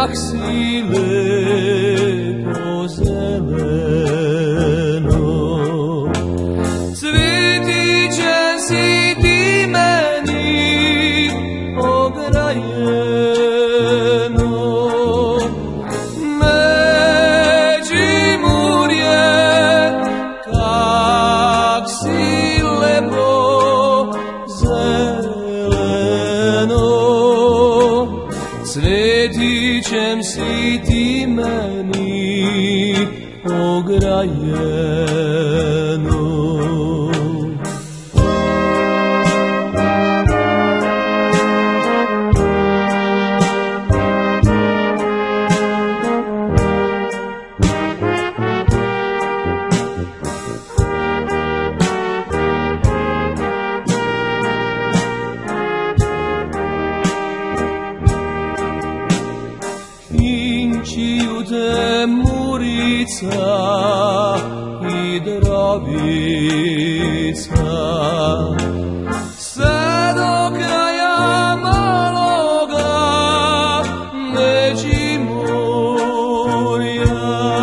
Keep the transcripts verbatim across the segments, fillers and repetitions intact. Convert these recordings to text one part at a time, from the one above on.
kak si lepo zeleno. Cvetićem si ti meni ograjeno. Međimurje, kak si lepo zeleno. Cvetićem si ti meni ograjeno. Inčiute Murica i Dravica, sve do kraja maloga Međimurja.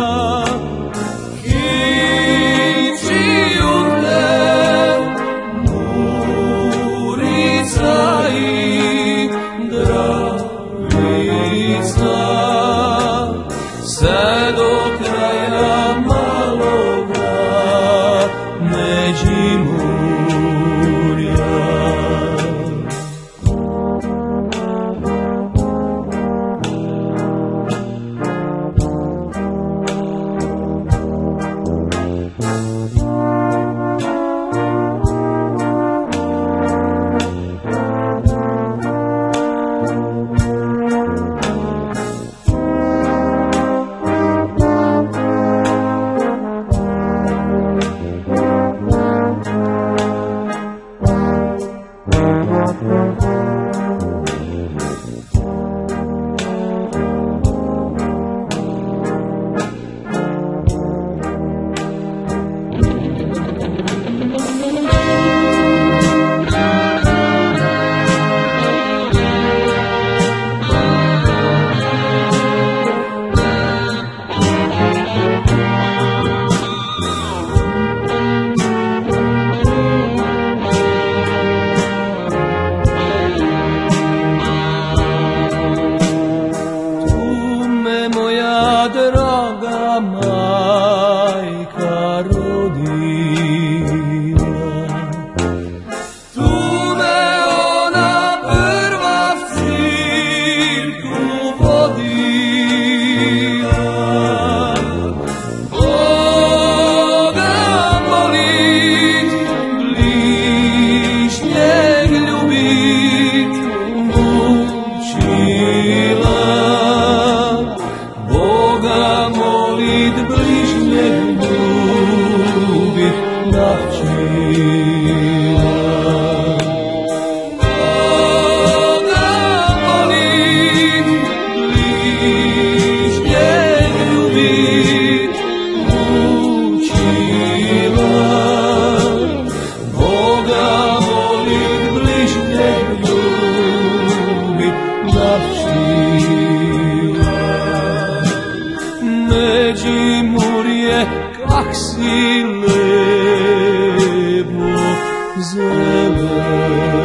Inčiute Murica i Dravica, sve do kraja maloga Međimurja. Moja draga majka rodila, tu me ona prva v cirku vodila. Boga molit, bližnjeg ljubit učila. Boga molit, bližnjeg ljubit naučila. Boga molit, bližnjeg ljubit učila. Boga molit, bližnjeg ljubit naučila. Međimurje, kak si lepo zeleno.